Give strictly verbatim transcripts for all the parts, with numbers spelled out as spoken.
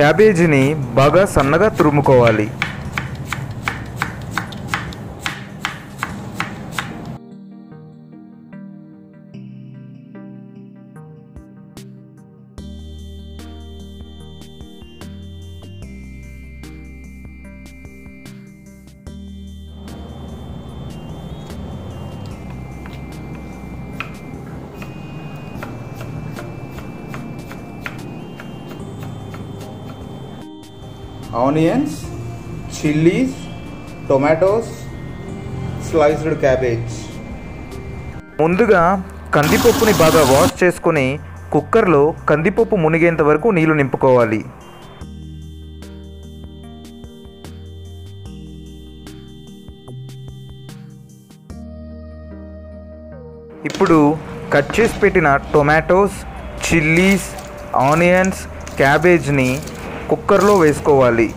క్యాబేజీని బాగా సన్నగా తురుముకోవాలి. Onions, chillies, tomatoes, sliced cabbage. ముందుగా కందిపప్పుని బాగా వాష్ చేసుకొని కుక్కర్లో కందిపప్పు మునిగేంత వరకు నీళ్లు నింపుకోవాలి. ఇప్పుడు కట్ చేసి పెట్టిన టొమాటోస్, చిల్లీస్, ఆనియన్స్, క్యాబేజ్ని కుక్కర్లో వేసుకోవాలి.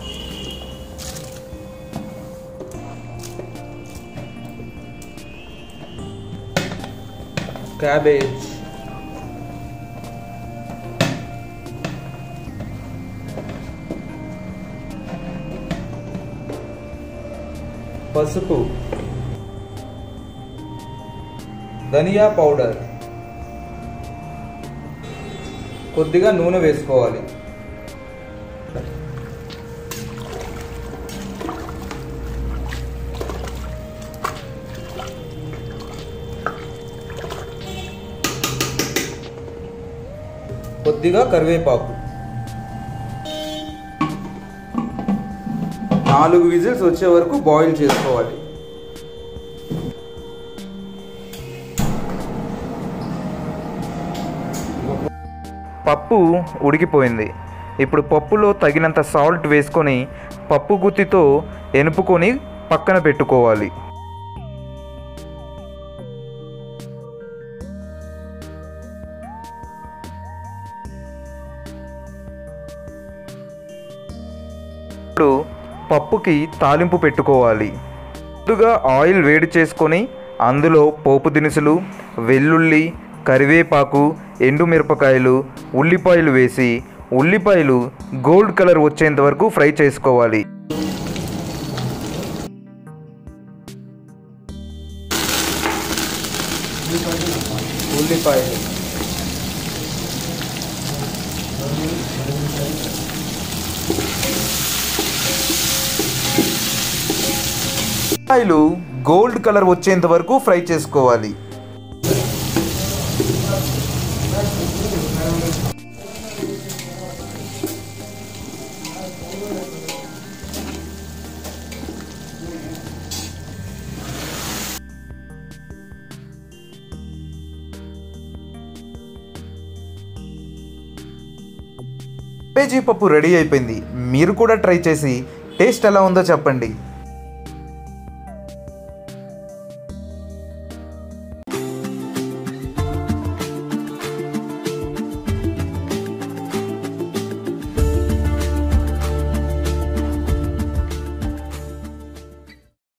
క్యాబేజ్, పసుపు, ధనియా పౌడర్, కొద్దిగా నూనె వేసుకోవాలి. కొద్దిగా కరివేపాకు. నాలుగు విజిల్స్ వచ్చే వరకు బాయిల్ చేసుకోవాలి. పప్పు ఉడికిపోయింది. ఇప్పుడు పప్పులో తగినంత సాల్ట్ వేసుకొని పప్పు గుత్తితో ఎనుపుకొని పక్కన పెట్టుకోవాలి. ఇప్పుడు పప్పుకి తాలింపు పెట్టుకోవాలి. ముందుగా ఆయిల్ వేడి చేసుకొని అందులో పోపు దినుసులు, వెల్లుల్లి, కరివేపాకు, ఎండుమిరపకాయలు, ఉల్లిపాయలు వేసి ఉల్లిపాయలు గోల్డ్ కలర్ వచ్చేంత వరకు ఫ్రై చేసుకోవాలి. ఉల్లిపాయలు, ఉల్లిపాయలు గోల్డ్ కలర్ వచ్చేంత వరకు ఫ్రై చేసుకోవాలి. క్యాబేజీ పప్పు రెడీ అయిపోయింది. మీరు కూడా ట్రై చేసి టేస్ట్ ఎలా ఉందో చెప్పండి.